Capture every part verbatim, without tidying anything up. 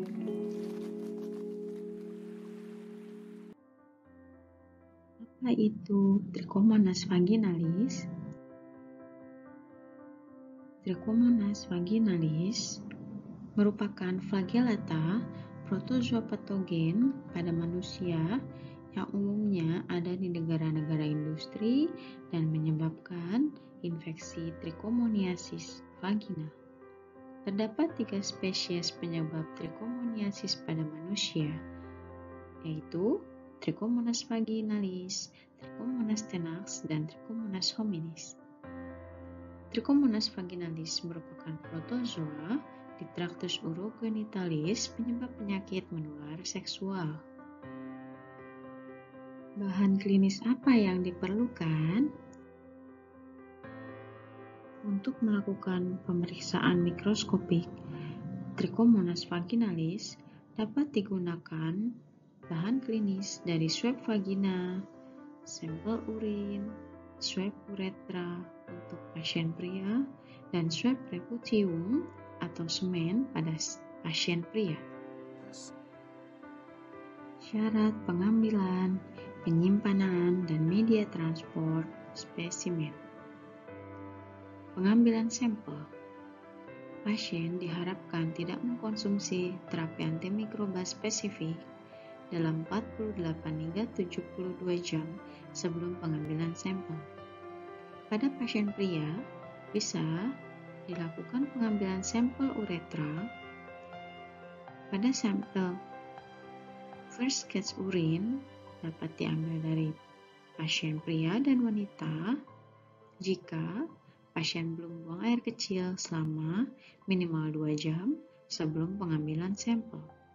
Apa itu Trichomonas vaginalis? Trichomonas vaginalis merupakan flagellata protozoa patogen pada manusia yang umumnya ada di negara-negara industri dan menyebabkan infeksi trichomoniasis vagina. Terdapat tiga spesies penyebab trichomoniasis pada manusia, yaitu Trichomonas vaginalis, Trichomonas tenax, dan Trichomonas hominis. Trichomonas vaginalis merupakan protozoa di traktus urogenitalis penyebab penyakit menular seksual. Bahan klinis apa yang diperlukan? Untuk melakukan pemeriksaan mikroskopik Trichomonas vaginalis dapat digunakan bahan klinis dari swab vagina, sampel urin, swab uretra untuk pasien pria, dan swab preputium atau semen pada pasien pria. Syarat pengambilan, penyimpanan, dan media transport spesimen. Pengambilan sampel. Pasien diharapkan tidak mengkonsumsi terapi antimikroba spesifik dalam empat puluh delapan hingga tujuh puluh dua jam sebelum pengambilan sampel. Pada pasien pria, bisa dilakukan pengambilan sampel uretra pada sampel first case urin dapat diambil dari pasien pria dan wanita jika pasien belum buang air kecil selama minimal dua jam sebelum pengambilan sampel.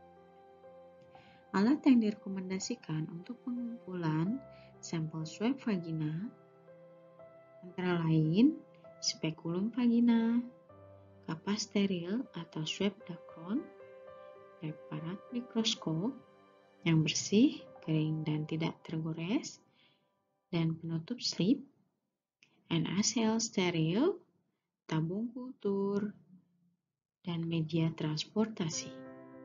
Alat yang direkomendasikan untuk pengumpulan sampel swab vagina antara lain spekulum vagina, kapas steril atau swab dacron, preparat mikroskop yang bersih, kering, dan tidak tergores, dan penutup slip, N A C L steril, tabung kultur, dan media transportasi.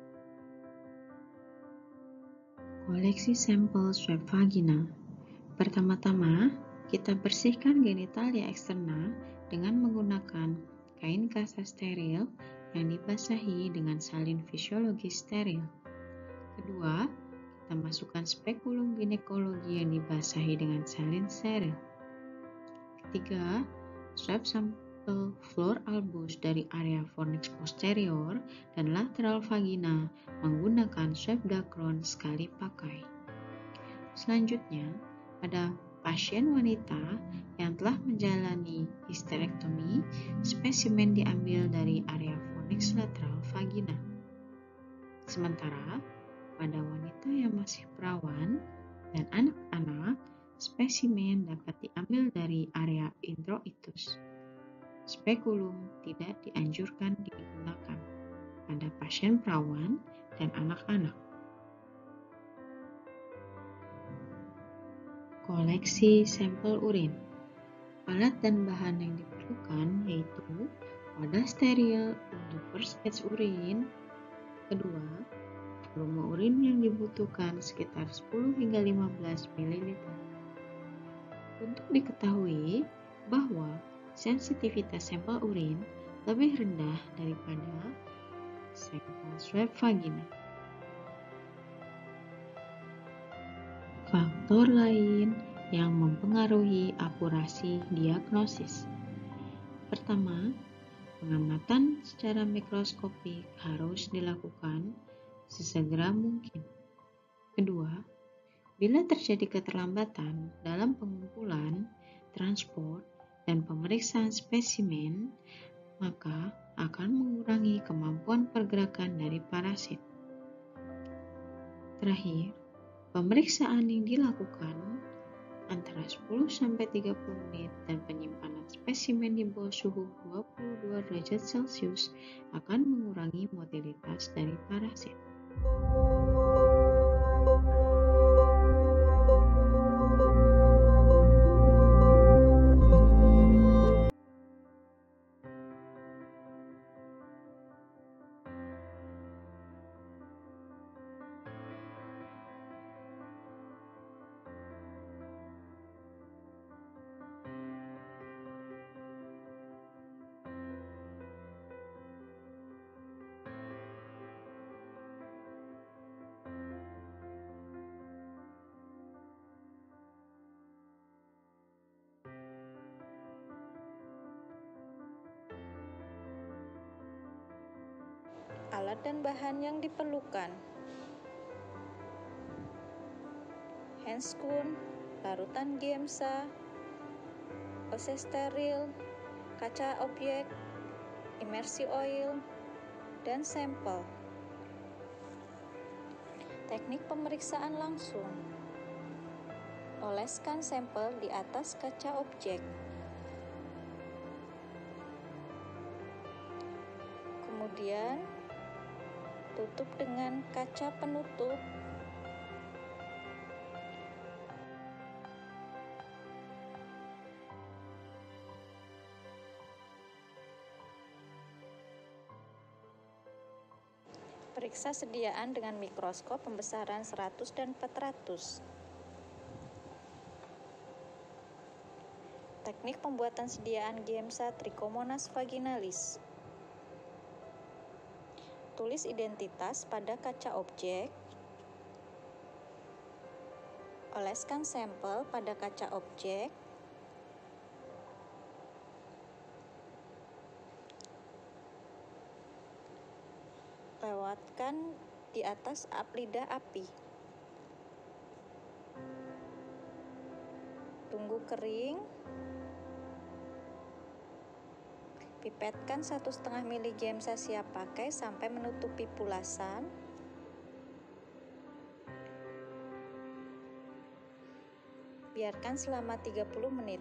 Koleksi sampel swab vagina. Pertama-tama, kita bersihkan genitalia eksterna dengan menggunakan kain kasa steril yang dibasahi dengan salin fisiologis steril. Kedua, kita masukkan spekulum ginekologi yang dibasahi dengan salin steril. Ketiga, swab sampel floor albus dari area fornix posterior dan lateral vagina menggunakan swab dacron sekali pakai. Selanjutnya, pada pasien wanita yang telah menjalani histerektomi, spesimen diambil dari area fornix lateral vagina. Sementara, pada wanita yang masih perawan dan anak-anak, spesimen dapat diambil dari area introitus. Spekulum tidak dianjurkan digunakan pada pasien perawan dan anak-anak. Koleksi sampel urin. Alat dan bahan yang diperlukan yaitu wadah steril untuk first batch urin. Kedua, volume urin yang dibutuhkan sekitar sepuluh hingga lima belas mililiter. Untuk diketahui bahwa sensitivitas sampel urin lebih rendah daripada sampel swab vagina. Faktor lain yang mempengaruhi akurasi diagnosis. Pertama, pengamatan secara mikroskopik harus dilakukan sesegera mungkin. Kedua, bila terjadi keterlambatan dalam pengumpulan, transport, dan pemeriksaan spesimen, maka akan mengurangi kemampuan pergerakan dari parasit. Terakhir, pemeriksaan yang dilakukan antara sepuluh sampai tiga puluh menit dan penyimpanan spesimen di bawah suhu dua puluh dua derajat Celcius akan mengurangi motilitas dari parasit. alat dan bahan yang diperlukan. Handscoon, larutan Giemsa, O C steril, kaca objek, imersi oil, dan sampel. Teknik pemeriksaan langsung. Oleskan sampel di atas kaca objek. Kemudian, tutup dengan kaca penutup. Periksa sediaan dengan mikroskop pembesaran seratus dan empat ratus. Teknik pembuatan sediaan Giemsa Trichomonas vaginalis. Tulis identitas pada kaca objek. Oleskan sampel pada kaca objek. Lewatkan di atas lidah api. Tunggu kering. Pipetkan satu setengah mili Giemsa siap pakai sampai menutupi pulasan. Biarkan selama tiga puluh menit.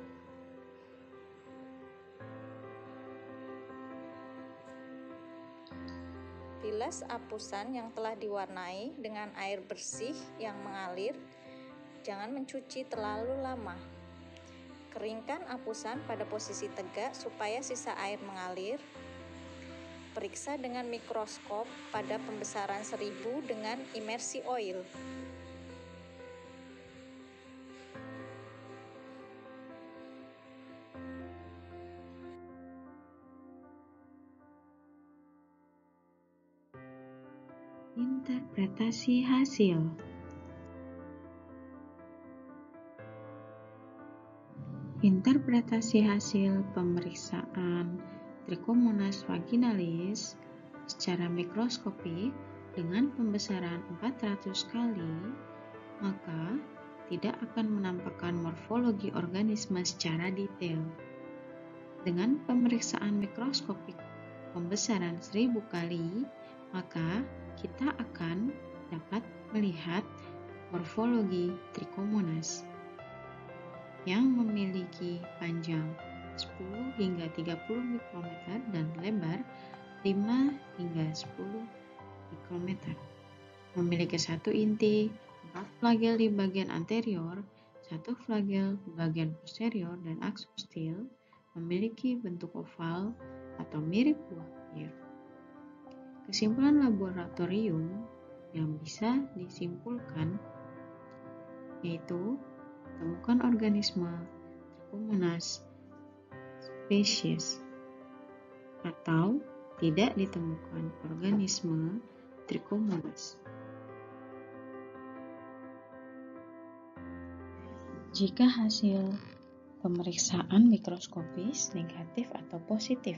Bilas apusan yang telah diwarnai dengan air bersih yang mengalir. Jangan mencuci terlalu lama. Keringkan apusan pada posisi tegak supaya sisa air mengalir. Periksa dengan mikroskop pada pembesaran seribu dengan imersi oil. Interpretasi hasil. Interpretasi hasil pemeriksaan Trichomonas vaginalis secara mikroskopik dengan pembesaran empat ratus kali, maka tidak akan menampakkan morfologi organisme secara detail. Dengan pemeriksaan mikroskopik pembesaran seribu kali, maka kita akan dapat melihat morfologi Trichomonas yang memiliki panjang sepuluh hingga tiga puluh mikrometer dan lebar lima hingga sepuluh mikrometer. Memiliki satu inti, empat flagel di bagian anterior, satu flagel di bagian posterior, dan aksostil. Memiliki bentuk oval atau mirip buah pir. Kesimpulan laboratorium yang bisa disimpulkan yaitu temukan organisme Trichomonas spesies atau tidak ditemukan organisme Trichomonas. Jika hasil pemeriksaan mikroskopis negatif atau positif,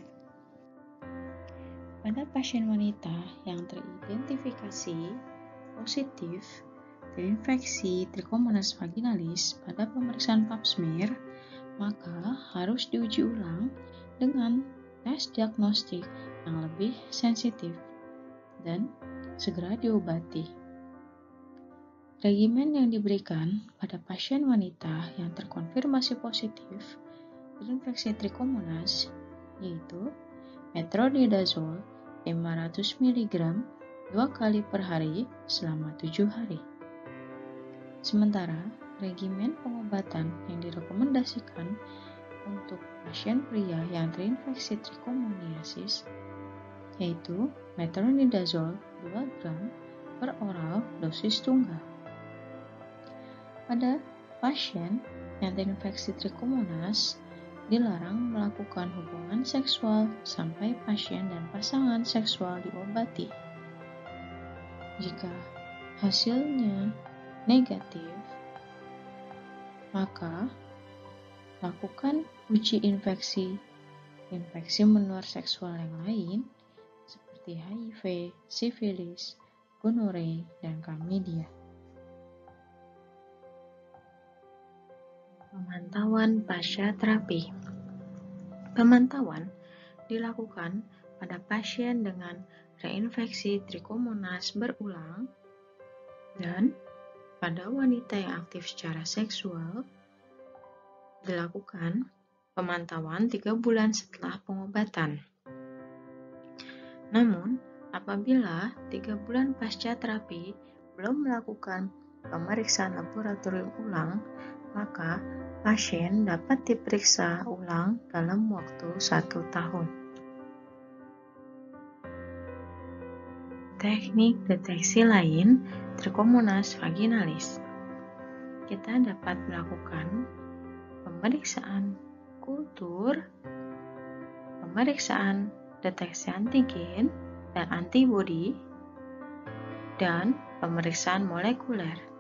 pada pasien wanita yang teridentifikasi positif terinfeksi Trichomonas vaginalis pada pemeriksaan pap smear, maka harus diuji ulang dengan tes diagnostik yang lebih sensitif dan segera diobati. Regimen yang diberikan pada pasien wanita yang terkonfirmasi positif terinfeksi Trichomonas yaitu metronidazole lima ratus miligram dua kali per hari selama tujuh hari. Sementara regimen pengobatan yang direkomendasikan untuk pasien pria yang terinfeksi trichomoniasis yaitu metronidazole dua gram per oral dosis tunggal. Pada pasien yang terinfeksi Trichomonas dilarang melakukan hubungan seksual sampai pasien dan pasangan seksual diobati. Jika hasilnya negatif, maka lakukan uji infeksi infeksi menular seksual yang lain seperti seperti H I V, sifilis, gonore, dan chlamydia. Pemantauan pasca terapi. Pemantauan dilakukan pada pasien dengan reinfeksi Trichomonas berulang dan pada wanita yang aktif secara seksual dilakukan pemantauan tiga bulan setelah pengobatan. Namun, apabila tiga bulan pasca terapi belum melakukan pemeriksaan laboratorium ulang, maka pasien dapat diperiksa ulang dalam waktu satu tahun. Teknik deteksi lain Trichomonas vaginalis. Kita dapat melakukan pemeriksaan kultur, pemeriksaan deteksi antigen dan antibodi, dan pemeriksaan molekuler.